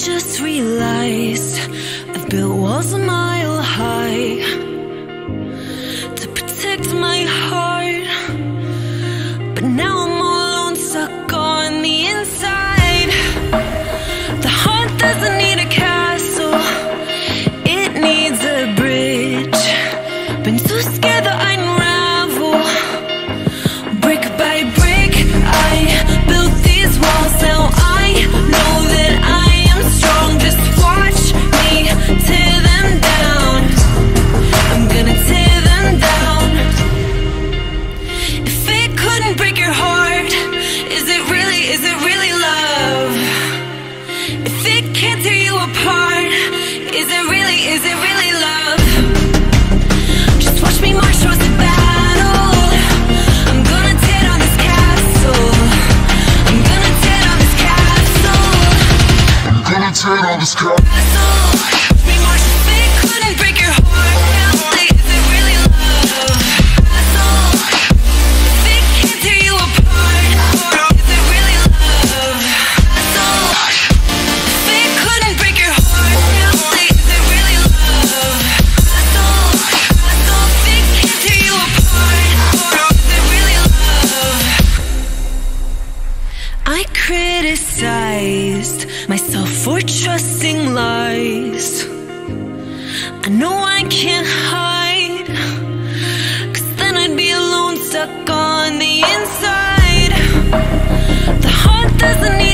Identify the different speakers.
Speaker 1: just realized I've built walls a mile high to protect my heart, but now I'm all alone, stuck on the inside. The heart doesn't need a castle, it needs a bridge. Been too scared that I'd unravel. Brick by brick, I built these walls. Now I know that I am strong. Just watch me tear them down. I'm gonna tear them down. If it couldn't break your heart, is it really love? If it can't tear you apart, is it really love? Just watch me march towards the battle. I'm gonna tear down this castle. I'm gonna tear down this castle. I'm gonna tear down this castle. Watch me march. If it couldn't break your heart, is it really love? If it can't tear you apart, is it really love? If it couldn't break your heart, is it really love? If it can't tear you apart, is it really love? I criticized myself for trusting lies. I know I can't hide, 'cause then I'd be alone, stuck on the inside. The heart doesn't need